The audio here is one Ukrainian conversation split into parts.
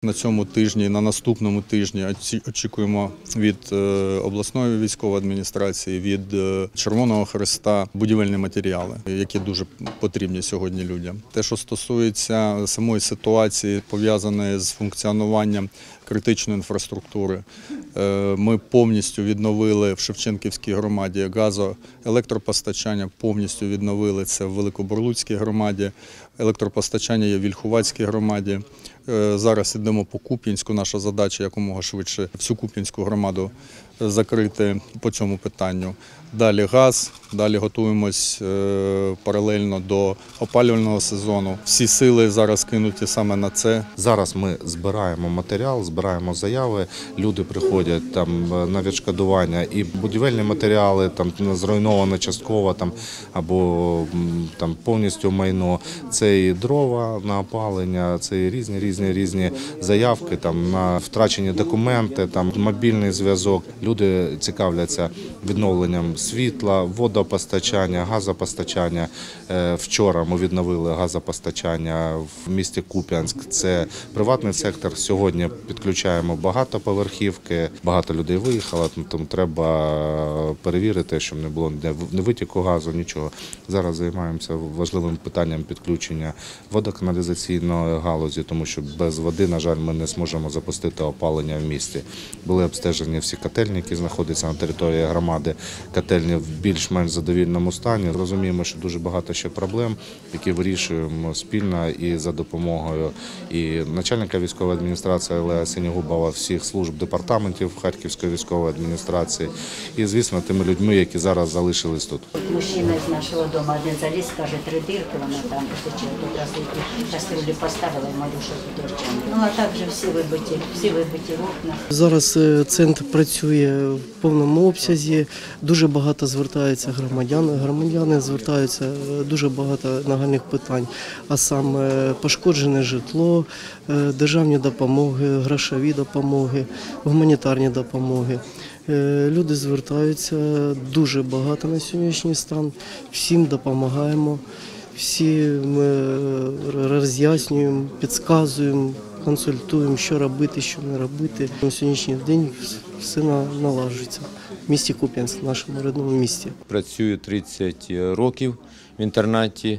На цьому тижні, на наступному тижні очікуємо від обласної військової адміністрації, від Червоного Хреста будівельні матеріали, які дуже потрібні сьогодні людям. Те, що стосується самої ситуації, пов'язаної з функціонуванням критичної інфраструктури, ми повністю відновили в Шевченківській громаді газоелектропостачання, повністю відновили це в Великобурлуцькій громаді, електропостачання є в Вільхуватській громаді. Зараз йдемо по Куп'янську, наша задача якомога швидше всю Куп'янську громаду закрити по цьому питанню. Далі газ, далі готуємось паралельно до опалювального сезону. Всі сили зараз кинуті саме на це. Зараз ми збираємо матеріал, збираємо заяви, люди приходять там на відшкодування і будівельні матеріали, там зруйноване частково там або там повністю майно. Це і дрова на опалення, це і різні заявки там на втрачені документи, там мобільний зв'язок. Люди цікавляться відновленням світла, водопостачання, газопостачання. Вчора ми відновили газопостачання в місті Куп'янськ. Це приватний сектор. Сьогодні підключаємо багатоповерхівки, багато людей виїхало, тому треба перевірити, щоб не було ні витіку газу, нічого. Зараз займаємося важливим питанням підключення водоканалізаційної галузі, тому що без води, на жаль, ми не зможемо запустити опалення в місті. Були обстежені всі котельні, які знаходяться на території громади. Котельні в більш-менш задовільному стані. Розуміємо, що дуже багато ще проблем, які вирішуємо спільно і за допомогою і начальника військової адміністрації Олега Синігубова, всіх служб департаментів Харківської військової адміністрації і, звісно, тими людьми, які зараз залишились тут. Мужчина з нашого дому один заліз, каже, 3 дірки, вона там посичила, тут раз кастрюлі поставила і малюша підорчана. Ну, а так же всі вибиті вікна. Зараз центр працює в повному обсязі, дуже багато звертаються громадяни звертаються, дуже багато нагальних питань, а саме пошкоджене житло, державні допомоги, грошові допомоги, гуманітарні допомоги. Люди звертаються дуже багато на сьогоднішній стан, всім допомагаємо, всім роз'яснюємо, підказуємо, консультуємо, що робити, що не робити. На сьогоднішній день все налагоджується в місті Куп'янськ, в нашому рідному місті. Працюю 30 років в інтернаті.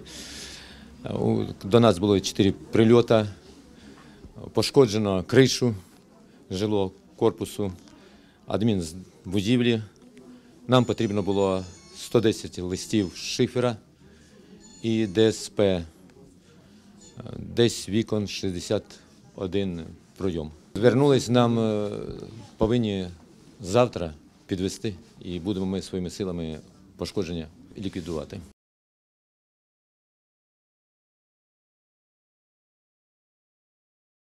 До нас було 4 прильоти. Пошкоджено кришу жилого корпусу, адмінбудівлі. Нам потрібно було 110 листів шифера і ДСП. Десь вікон 61 пройом. Звернулись, нам повинні завтра підвести і будемо ми своїми силами пошкодження ліквідувати.